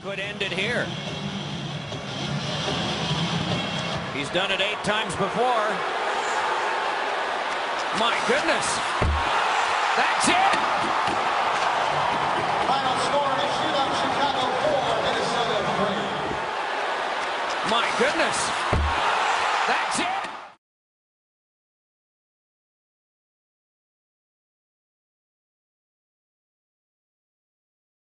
Could end it here. He's done it 8 times before. My goodness. That's it. Final score in a shootout, Chicago 4, Minnesota 3. My goodness.